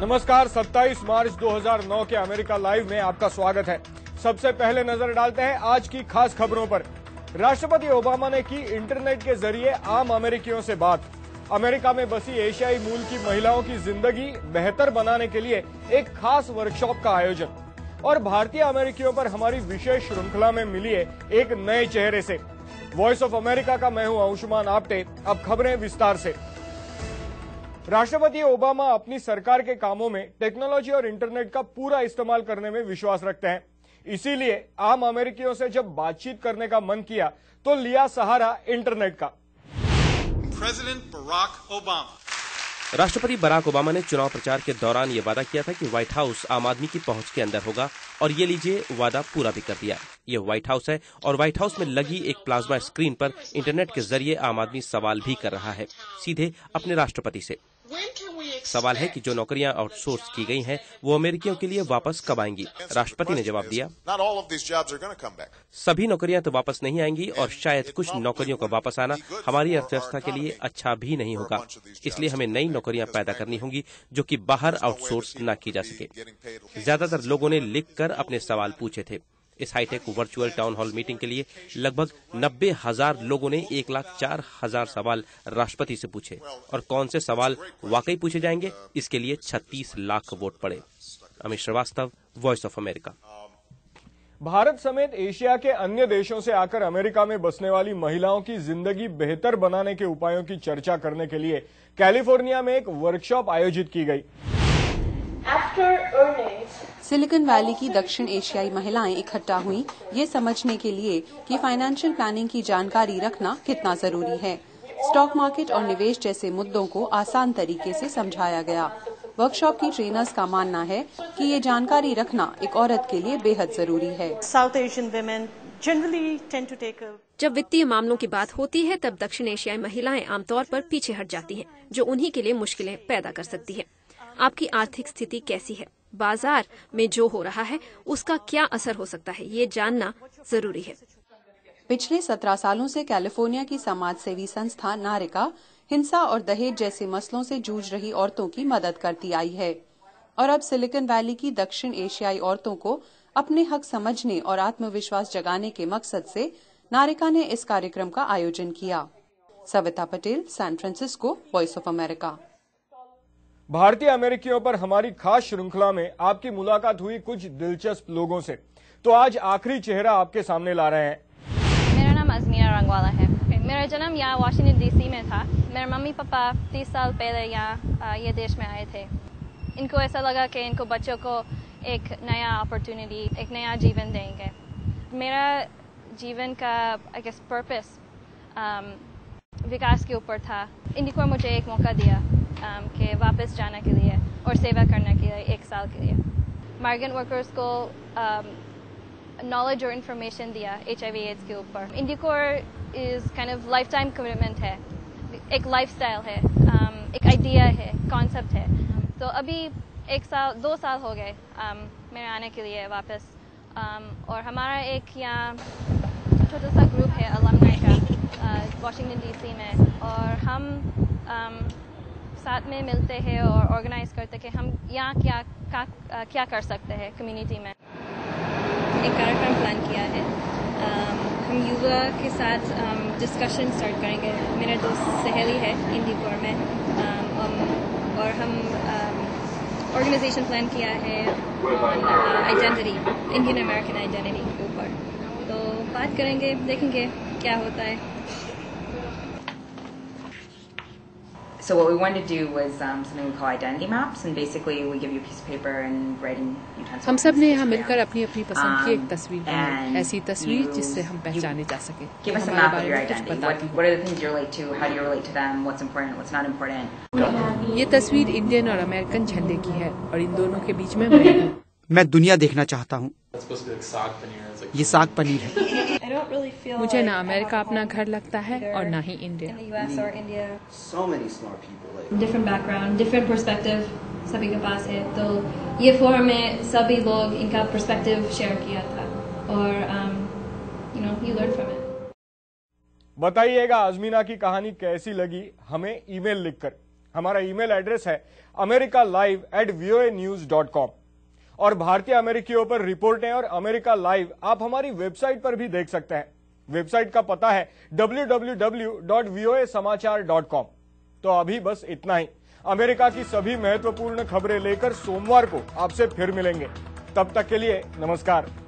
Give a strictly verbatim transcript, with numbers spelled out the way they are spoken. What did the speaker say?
नमस्कार, सत्ताईस मार्च दो हज़ार नौ के अमेरिका लाइव में आपका स्वागत है। सबसे पहले नजर डालते हैं आज की खास खबरों पर। राष्ट्रपति ओबामा ने की इंटरनेट के जरिए आम अमेरिकियों से बात। अमेरिका में बसी एशियाई मूल की महिलाओं की जिंदगी बेहतर बनाने के लिए एक खास वर्कशॉप का आयोजन। और भारतीय अमेरिकियों पर हमारी विशेष श्रृंखला में मिलिए एक नए चेहरे से। वॉइस ऑफ अमेरिका का मैं हूं अंशुमान आपटे। अब खबरें विस्तार से। राष्ट्रपति ओबामा अपनी सरकार के कामों में टेक्नोलॉजी और इंटरनेट का पूरा इस्तेमाल करने में विश्वास रखते हैं। इसीलिए आम अमेरिकियों से जब बातचीत करने का मन किया तो लिया सहारा इंटरनेट का। President Barack Obama. राष्ट्रपति बराक ओबामा ने चुनाव प्रचार के दौरान ये वादा किया था कि व्हाइट हाउस आम आदमी की पहुंच के अंदर होगा, और ये लीजिए वादा पूरा भी कर दिया। ये व्हाइट हाउस है और व्हाइट हाउस में लगी एक प्लाज्मा स्क्रीन पर इंटरनेट के जरिए आम आदमी सवाल भी कर रहा है, सीधे अपने राष्ट्रपति से। सवाल है कि जो नौकरियां आउटसोर्स की गई हैं, वो अमेरिकियों के लिए वापस कब आएंगी। राष्ट्रपति ने जवाब दिया, सभी नौकरियां तो वापस नहीं आएंगी, और शायद कुछ नौकरियों का वापस आना हमारी अर्थव्यवस्था के लिए अच्छा भी नहीं होगा। इसलिए हमें नई नौकरियां पैदा करनी होंगी जो कि बाहर आउटसोर्स न की जा सके। ज्यादातर लोगों ने लिखकर अपने सवाल पूछे थे। इस hi tech virtual town hall meeting के लिए लगभग नब्बे हजार लोगों ने एक लाख चार हजार सवाल राष्ट्रपति से पूछे, और कौन से सवाल वाकई पूछे जाएंगे, इसके लिए छत्तीस लाख वोट पड़े। Amit Srivastava, Voice of America. Bharat समेत एशिया के अन्य देशों से आकर अमेरिका में बसने वाली महिलाओं की जिंदगी बेहतर बनाने के उपायों की चर्चा करने के लिए कैलिफोर्निया में एक वर्कशॉप आयोजित की गई। सिलिकॉन वैली की दक्षिण एशियाई महिलाएं इकट्ठा हुई ये समझने के लिए कि फाइनेंशियल प्लानिंग की जानकारी रखना कितना जरूरी है। स्टॉक मार्केट और निवेश जैसे मुद्दों को आसान तरीके से समझाया गया। वर्कशॉप की ट्रेनर्स का मानना है कि ये जानकारी रखना एक औरत के लिए बेहद जरूरी है। South Asian women generally tend to take जब वित्तीय मामलों की बात होती है, तब दक्षिण एशियाई महिलाएं आमतौर पर पीछे हट जाती हैं, जो उन्हीं के लिए मुश्किलें पैदा कर सकती है। आपकी आर्थिक स्थिति कैसी है, बाजार में जो हो रहा है उसका क्या असर हो सकता है, ये जानना जरूरी है। पिछले सत्रह सालों से कैलिफोर्निया की समाज सेवी संस्था नारिका हिंसा और दहेज जैसे मसलों से जूझ रही औरतों की मदद करती आई है, और अब सिलिकॉन वैली की दक्षिण एशियाई औरतों को अपने हक समझने और आत्मविश्वास जगाने के मकसद से नारिका ने इस कार्यक्रम का आयोजन किया। Savita Patel, San Francisco, Voice of America. भारतीय अमेरिकियों पर हमारी खास श्रृंखला में आपकी मुलाकात हुई कुछ दिलचस्प लोगों से। तो आज आखिरी चेहरा आपके सामने ला रहे हैं। मेरा नाम अजमीरा रंगवाला है। मेरा जन्म यहाँ वाशिंगटन डीसी में था। मेरे मम्मी पापा तीस साल पहले यहाँ ये देश में आए थे। इनको ऐसा लगा कि इनको बच्चों को एक नया अपॉर्चुनिटी, एक नया जीवन देंगे। मेरा जीवन का आई गेस पर्पस विकास के ऊपर था। इनको मुझे एक मौका दिया um, कि वापस जाने के लिए और सेवा करने के लिए एक साल के लिए। माइग्रेंट वर्कर्स को नॉलेज um, और इंफॉर्मेशन दिया एच आई वी एड्स के ऊपर। Indicorps is kind of life time commitment है, एक लाइफस्टाइल है, um, एक आइडिया है, कॉन्सेप्ट है। तो अभी एक साल दो साल हो गए um, मेरे आने के लिए वापस, um, और हमारा एक यहाँ छोटा सा ग्रुप है अलमनाई का वाशिंगटन डीसी में, और हम um, साथ में मिलते हैं और ऑर्गेनाइज करते हैं कि हम यहाँ क्या का, क्या कर सकते हैं कम्युनिटी में। एक कार्यक्रम प्लान किया है। um, हम युवा के साथ डिस्कशन um, स्टार्ट करेंगे। मेरा दोस्त सहेली है इंडिकोर में, um, um, और हम ऑर्गेनाइजेशन um, प्लान किया है on identity, Indian American identity के ऊपर। तो बात करेंगे, देखेंगे क्या होता है। So what we wanted to do was um, something we call identity maps, and basically we give you a piece of paper and writing utensils. हम सब ने यहाँ मिलकर अपनी अपनी पसंद की एक तस्वीर बनाई, ऐसी तस्वीर जिससे हम पहचाने जा सके। Give us a map of your identity. What, what are the things you relate to? How do you relate to them? What's important? What's not important? ये तस्वीर इंडियन और अमेरिकन झंडे की है, और इन दोनों के बीच में मैं हूँ। मैं दुनिया देखना चाहता हूँ। ये साग पनीर है। मुझे ना अमेरिका अपना घर लगता है और ना ही India. Different background, different perspective सभी के पास है। तो ये फोरम में सभी लोग इनका पर्सपेक्टिव शेयर किया था, और you know you learn from it. बताइएगा अजमीना की कहानी कैसी लगी हमें ईमेल लिखकर। हमारा ईमेल एड्रेस है America live at VOA news dot com और भारतीय अमेरिकियों पर रिपोर्टें और अमेरिका लाइव आप हमारी वेबसाइट पर भी देख सकते हैं। वेबसाइट का पता है W W W dot VOA Samachar dot com. तो अभी बस इतना ही। अमेरिका की सभी महत्वपूर्ण खबरें लेकर सोमवार को आपसे फिर मिलेंगे। तब तक के लिए नमस्कार।